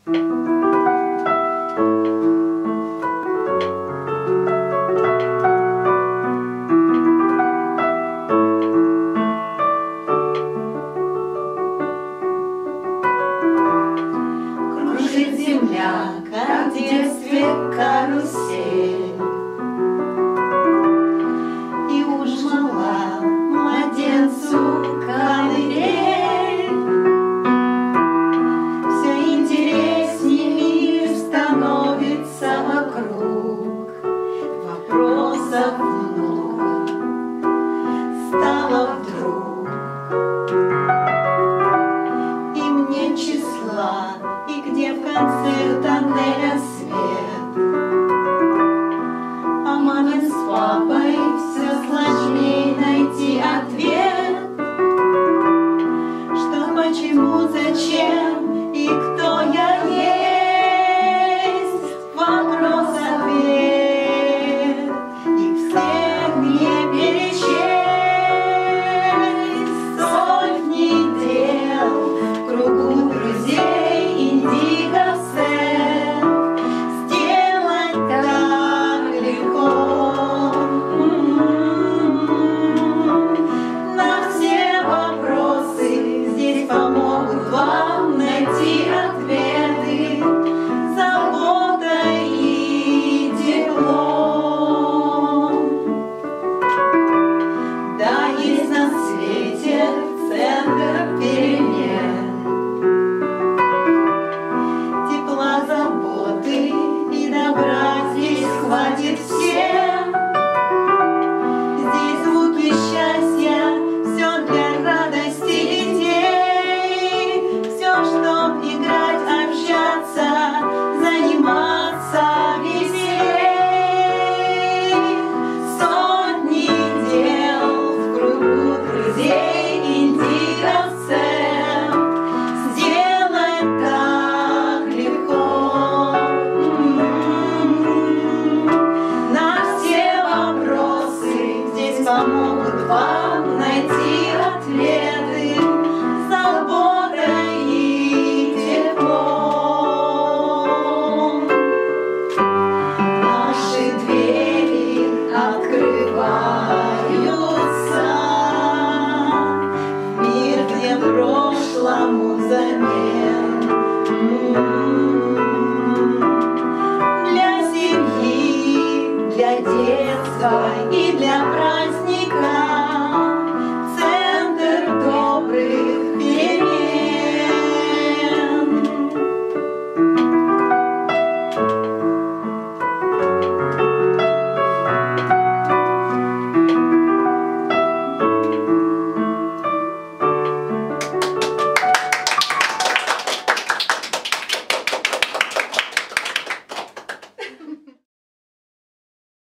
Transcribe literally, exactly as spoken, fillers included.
Кружит земля, как в детстве карусель, и уж мала младенцу колыбель. Все интереснее мир становится вокруг, вопросов много стало вдруг, и мне числа, и где в конце тоннеля свет. А маме с папой все сложнее найти ответ, что, почему, зачем и кто я есть. Вопрос ответ, и всех мне перечесть. Сотни дел в кругу друзей, индиго сэр, сделать так легко. На все вопросы здесь помогут вам найти ответы, забота и тепло. Да, есть на свете центр перемен, тепла, заботы и добра здесь хватит всем. Здесь звуки счастья, все для радости детей, все, чтоб играть, общаться, заниматься веселей. Сотни дел в кругу друзей, индиго сэр, сделать так легко. На все вопросы здесь помогут вам найти ответы, забота и тепло. Наши двери открываются в мир, где прошлому замен.